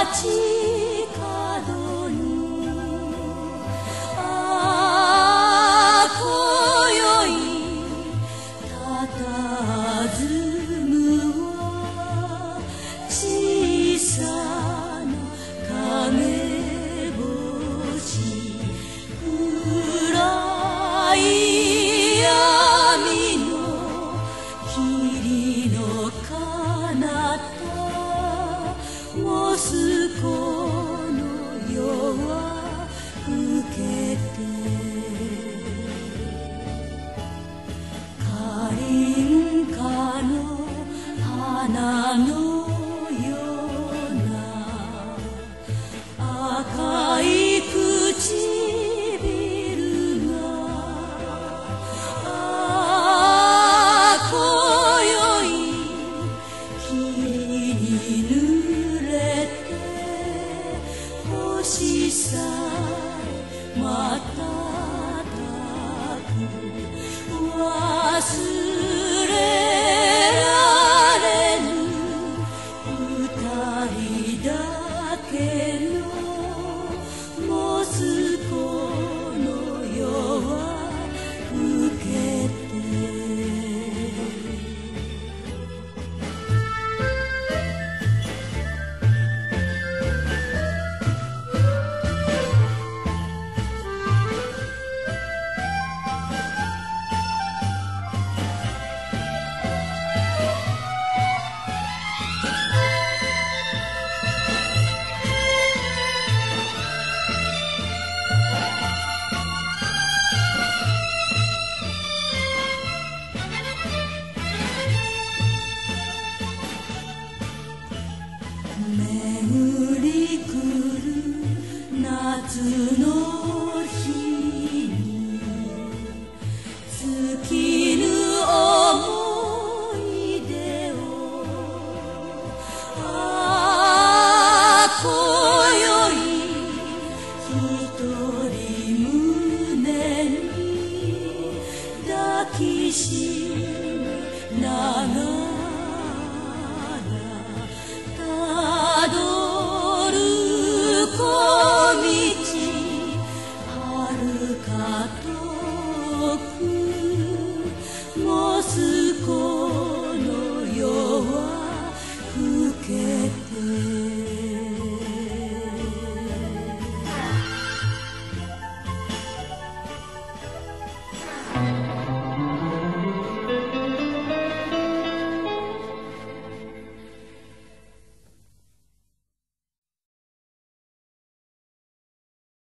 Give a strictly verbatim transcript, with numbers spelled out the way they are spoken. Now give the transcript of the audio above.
街角にああ今宵佇むは小さな影星暗い闇の霧の彼方モスコの夜は更けてカリンカの花のような赤い唇がああ今宵霧に濡れて星さえ瞬く忘れられぬ二人だけのモスコの夜は更けて巡り来る夏の